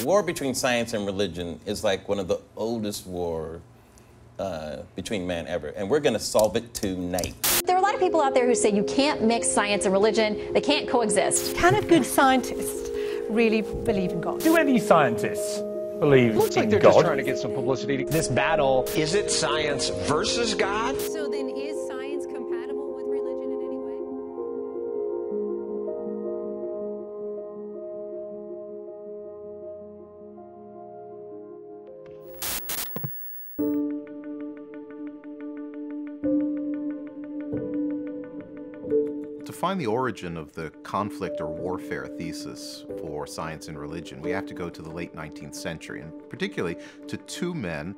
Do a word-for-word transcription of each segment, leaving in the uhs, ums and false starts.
war between science and religion is like one of the oldest war uh, between man ever, and we're gonna solve it tonight. There are a lot of people out there who say you can't mix science and religion. They can't coexist. Can a good scientist really believe in God? Do any scientists believe Looks like in they're God? just trying to get some publicity. This battle. Is it science versus God? So then is science compatible with religion in any way? To find the origin of the conflict or warfare thesis for science and religion, we have to go to the late nineteenth century, and particularly to two men.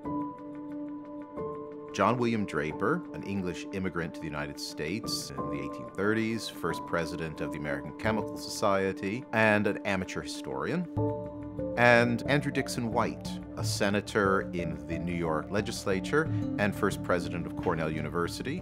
John William Draper, an English immigrant to the United States in the eighteen thirties, first president of the American Chemical Society, and an amateur historian. And Andrew Dickson White, a senator in the New York legislature and first president of Cornell University.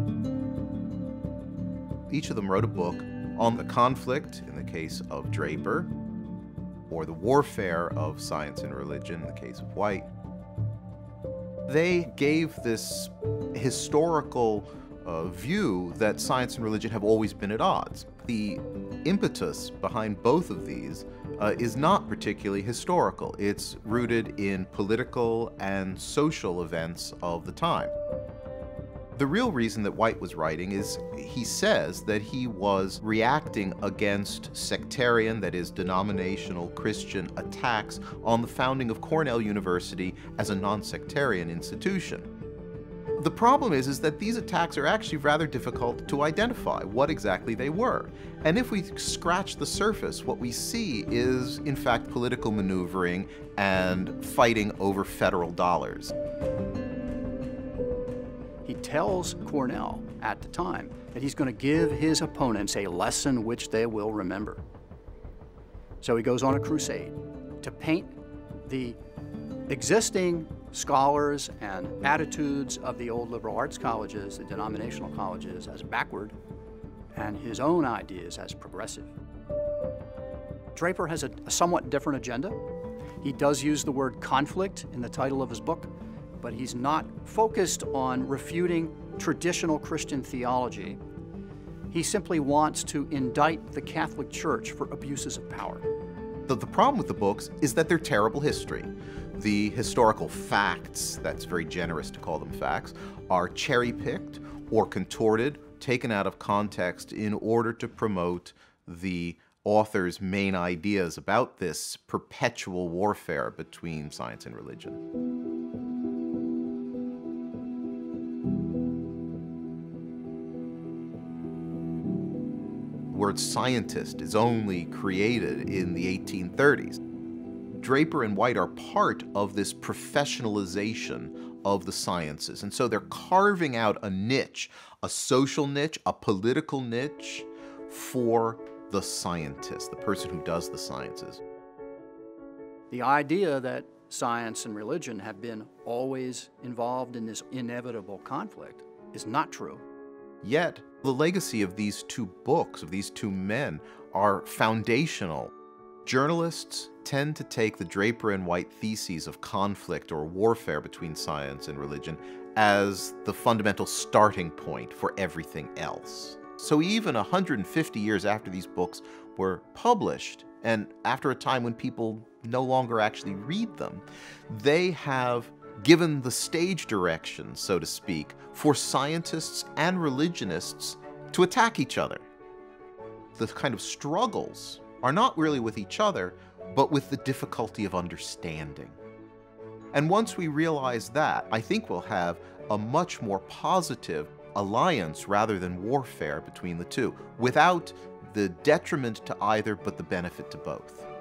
Each of them wrote a book on the conflict, in the case of Draper, or the warfare of science and religion, in the case of White. They gave this historical uh, view that science and religion have always been at odds. The impetus behind both of these uh, is not particularly historical. It's rooted in political and social events of the time. The real reason that White was writing is he says that he was reacting against sectarian, that is, denominational Christian attacks on the founding of Cornell University as a non-sectarian institution. The problem is, is that these attacks are actually rather difficult to identify what exactly they were. And if we scratch the surface, what we see is, in fact, political maneuvering and fighting over federal dollars. He tells Cornell at the time that he's going to give his opponents a lesson which they will remember. So he goes on a crusade to paint the existing scholars and attitudes of the old liberal arts colleges, the denominational colleges, as backward, and his own ideas as progressive. Draper has a, a somewhat different agenda. He does use the word conflict in the title of his book, but he's not focused on refuting traditional Christian theology. He simply wants to indict the Catholic Church for abuses of power. The, the problem with the books is that they're terrible history. The historical facts, that's very generous to call them facts, are cherry-picked or contorted, taken out of context in order to promote the author's main ideas about this perpetual warfare between science and religion. The word scientist is only created in the eighteen thirties. Draper and White are part of this professionalization of the sciences, and so they're carving out a niche, a social niche, a political niche for the scientist, the person who does the sciences. The idea that science and religion have been always involved in this inevitable conflict is not true. Yet, the legacy of these two books, of these two men, are foundational. Journalists tend to take the Draper and White theses of conflict or warfare between science and religion as the fundamental starting point for everything else. So even one hundred fifty years after these books were published, and after a time when people no longer actually read them, they have given the stage direction, so to speak, for scientists and religionists to attack each other. The kind of struggles are not really with each other, but with the difficulty of understanding. And once we realize that, I think we'll have a much more positive alliance rather than warfare between the two, without the detriment to either but the benefit to both.